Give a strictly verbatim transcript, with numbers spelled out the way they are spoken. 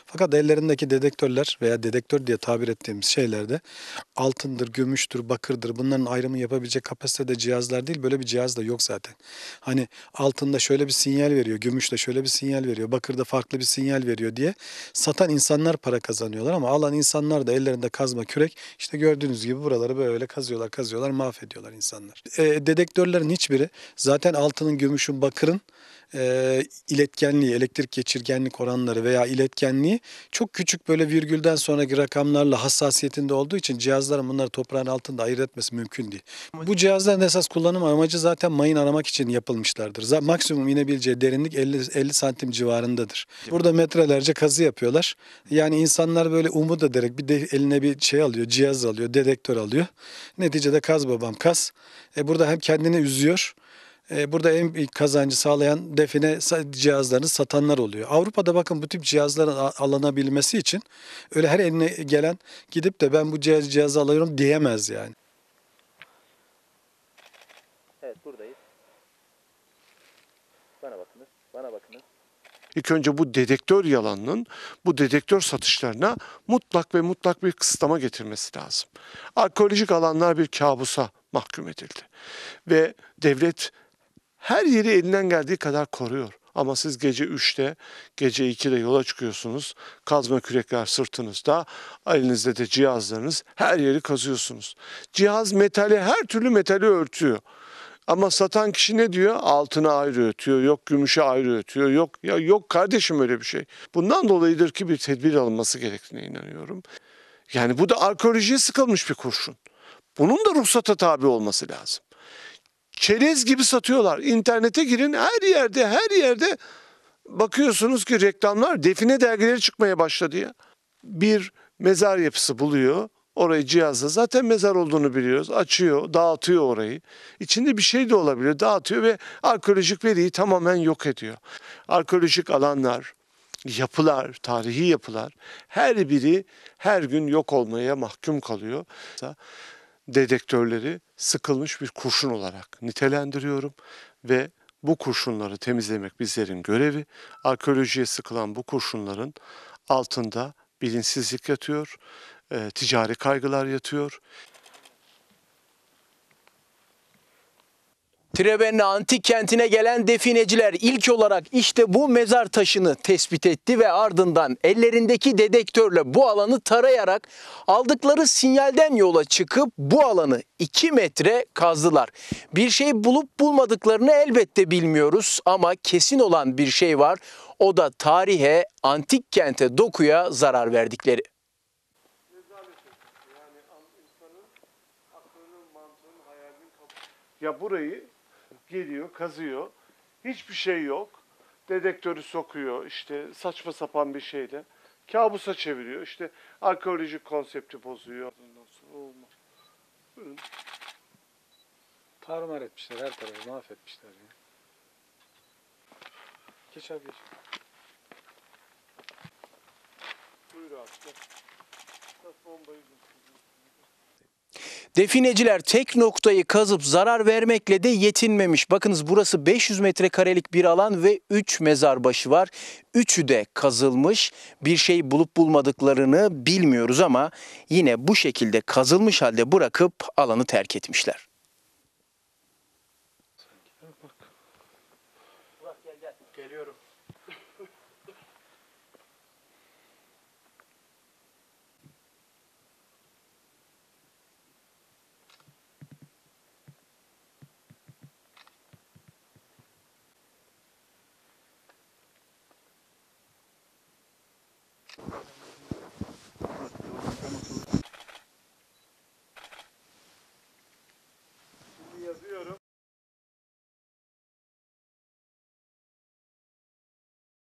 Fakat ellerindeki dedektörler veya dedektör diye tabir ettiğimiz şeylerde altındır, gümüştür, bakırdır, bunların ayrımı yapabilecek kapasitede cihazlar değil. Böyle bir cihaz da yok zaten. Hani altında şöyle bir sinyal veriyor, gümüşte şöyle bir sinyal veriyor, bakırda farklı bir sinyal veriyor diye satan insanlar para kazanıyorlar ama alan insanlar da ellerinde kazma kürek, işte gördüğünüz gibi buraları böyle kazıyorlar, kazıyorlar, mahvediyorlar insanlar. E, dedektörlerin hiçbiri zaten altının, gümüşün, bakırın e, iletkenliği, elektrik geçirgenlik oranları veya iletkenliği çok küçük, böyle virgülden sonraki rakamlarla hassasiyetinde olduğu için cihazların bunları toprağın altında ayırt etmesi mümkün değil. Bu cihazların esas kullanım amacı zaten mayın aramak için yapılmışlardır. Z- maksimum inebileceği derinlik elli, elli santim civarındadır. Burada metrelerce kazı yapıyorlar. Yani insanlar böyle umut ederek bir de eline bir şey alıyor, cihaz alıyor, dedektör alıyor. Neticede kaz babam kaz. E burada hem kendini üzüyor. E, Burada en büyük kazancı sağlayan define sa- cihazlarını satanlar oluyor. Avrupa'da bakın bu tip cihazların a- alınabilmesi için öyle her eline gelen gidip de ben bu cihaz, cihazı alıyorum diyemez yani. Evet, buradayız. Bana bakınız, bana bakınız. İlk önce bu dedektör yalanının bu dedektör satışlarına mutlak ve mutlak bir kısıtlama getirmesi lazım. Arkeolojik alanlar bir kabusa mahkum edildi. Ve devlet her yeri elinden geldiği kadar koruyor. Ama siz gece üçte, gece ikide yola çıkıyorsunuz. Kazma kürekler sırtınızda, elinizde de cihazlarınız, her yeri kazıyorsunuz. Cihaz metali, her türlü metali örtüyor. Ama satan kişi ne diyor? Altına ayrı ötüyor, yok gümüşe ayrı ötüyor, yok ya yok kardeşim öyle bir şey. Bundan dolayıdır ki bir tedbir alınması gerektiğine inanıyorum. Yani bu da arkeolojiye sıkılmış bir kurşun. Bunun da ruhsata tabi olması lazım. Çerez gibi satıyorlar. İnternete girin, her yerde, her yerde bakıyorsunuz ki reklamlar, define dergileri çıkmaya başladı ya. Bir mezar yapısı buluyor. Orayı cihazla zaten mezar olduğunu biliyoruz. Açıyor, dağıtıyor orayı. İçinde bir şey de olabilir. Dağıtıyor ve arkeolojik veriyi tamamen yok ediyor. Arkeolojik alanlar, yapılar, tarihi yapılar her biri her gün yok olmaya mahkum kalıyor. Dedektörleri sıkılmış bir kurşun olarak nitelendiriyorum ve bu kurşunları temizlemek bizlerin görevi. Arkeolojiye sıkılan bu kurşunların altında bilinçsizlik yatıyor, e, ticari kaygılar yatıyor. Trevenna antik kentine gelen defineciler ilk olarak işte bu mezar taşını tespit etti ve ardından ellerindeki dedektörle bu alanı tarayarak aldıkları sinyalden yola çıkıp bu alanı iki metre kazdılar. Bir şey bulup bulmadıklarını elbette bilmiyoruz ama kesin olan bir şey var. O da tarihe, antik kente, dokuya zarar verdikleri. Ya burayı geliyor, kazıyor. Hiçbir şey yok. Dedektörü sokuyor işte saçma sapan bir şeyle. Kabusa çeviriyor. İşte arkeolojik konsepti bozuyor. Olmaz. Buyurun. Tarumar etmişler, her tarafı mahvetmişler ya. Geç abi geç. Buyur abi. Bombayı Defineciler tek noktayı kazıp zarar vermekle de yetinmemiş. Bakınız burası beş yüz metrekarelik bir alan ve üç mezarbaşı var. Üçü de kazılmış. Bir şey bulup bulmadıklarını bilmiyoruz ama yine bu şekilde kazılmış halde bırakıp alanı terk etmişler. Burak gel gel. Geliyorum.